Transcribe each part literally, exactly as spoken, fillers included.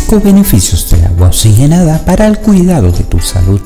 cinco beneficios del agua oxigenada para el cuidado de tu salud.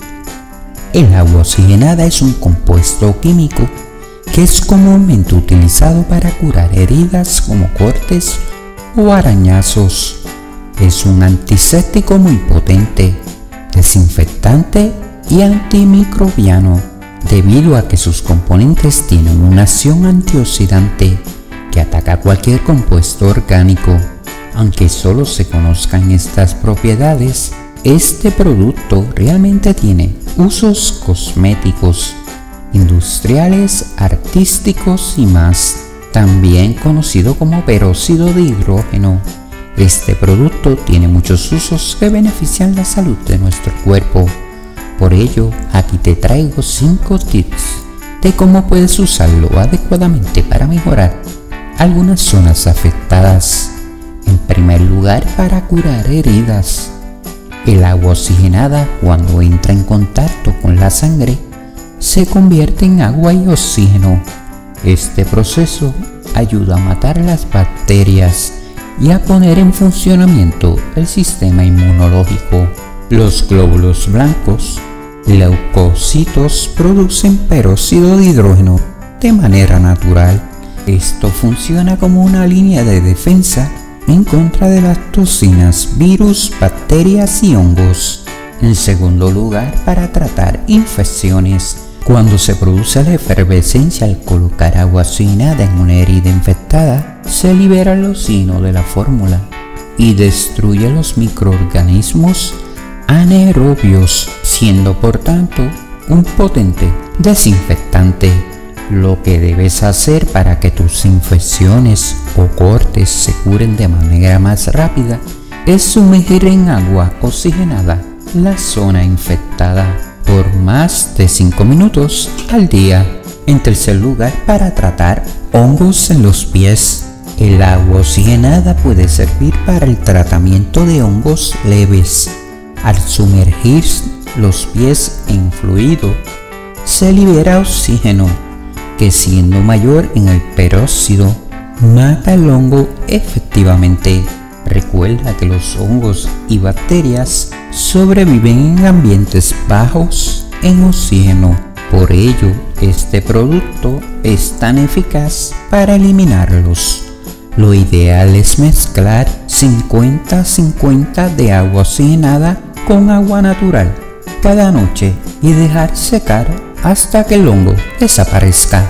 El agua oxigenada es un compuesto químico que es comúnmente utilizado para curar heridas como cortes o arañazos. Es un antiséptico muy potente, desinfectante y antimicrobiano, debido a que sus componentes tienen una acción antioxidante que ataca cualquier compuesto orgánico. Aunque solo se conozcan estas propiedades, este producto realmente tiene usos cosméticos, industriales, artísticos y más. También conocido como peróxido de hidrógeno, este producto tiene muchos usos que benefician la salud de nuestro cuerpo. Por ello, aquí te traigo cinco tips de cómo puedes usarlo adecuadamente para mejorar algunas zonas afectadas. En primer lugar, para curar heridas. El agua oxigenada, cuando entra en contacto con la sangre, se convierte en agua y oxígeno. Este proceso ayuda a matar las bacterias y a poner en funcionamiento el sistema inmunológico. Los glóbulos blancos, leucocitos, producen peróxido de hidrógeno de manera natural. Esto funciona como una línea de defensa en contra de las toxinas, virus, bacterias y hongos. En segundo lugar, para tratar infecciones. Cuando se produce la efervescencia al colocar agua oxigenada en una herida infectada, se libera el oxígeno de la fórmula y destruye los microorganismos anaerobios, siendo por tanto un potente desinfectante. Lo que debes hacer para que tus infecciones o cortes se curen de manera más rápida es sumergir en agua oxigenada la zona infectada por más de cinco minutos al día. En tercer lugar, para tratar hongos en los pies. El agua oxigenada puede servir para el tratamiento de hongos leves. Al sumergir los pies en fluido, se libera oxígeno, que siendo mayor en el peróxido, mata el hongo efectivamente. Recuerda que los hongos y bacterias sobreviven en ambientes bajos en oxígeno. Por ello, este producto es tan eficaz para eliminarlos. Lo ideal es mezclar cincuenta cincuenta de agua oxigenada con agua natural cada noche y dejar secar hasta que el hongo desaparezca.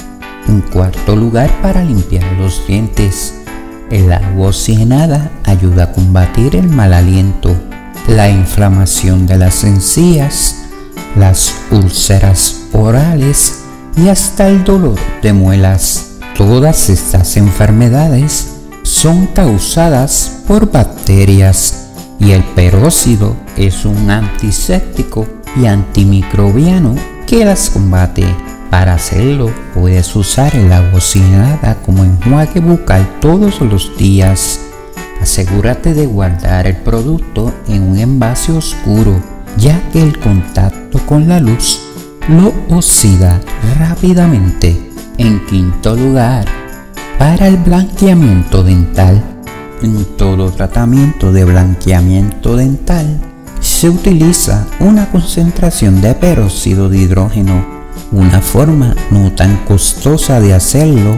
En cuarto lugar, para limpiar los dientes. El agua oxigenada ayuda a combatir el mal aliento, la inflamación de las encías, las úlceras orales y hasta el dolor de muelas. Todas estas enfermedades son causadas por bacterias y el peróxido es un antiséptico y antimicrobiano que las combate. Para hacerlo, puedes usar el agua oxigenada como enjuague bucal todos los días. Asegúrate de guardar el producto en un envase oscuro, ya que el contacto con la luz lo oxida rápidamente. En quinto lugar, para el blanqueamiento dental. En todo tratamiento de blanqueamiento dental se utiliza una concentración de peróxido de hidrógeno. Una forma no tan costosa de hacerlo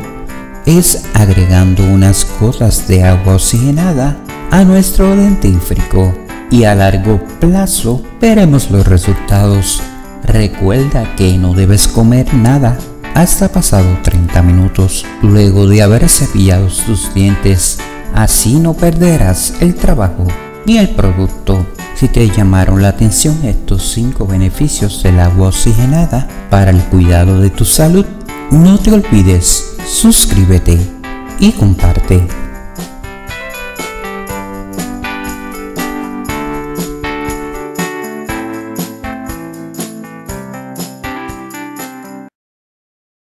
es agregando unas gotas de agua oxigenada a nuestro dentífrico, y a largo plazo veremos los resultados. Recuerda que no debes comer nada hasta pasado treinta minutos luego de haber cepillado tus dientes. Así no perderás el trabajo ni el producto. Si te llamaron la atención estos cinco beneficios del agua oxigenada para el cuidado de tu salud, no te olvides, suscríbete y comparte.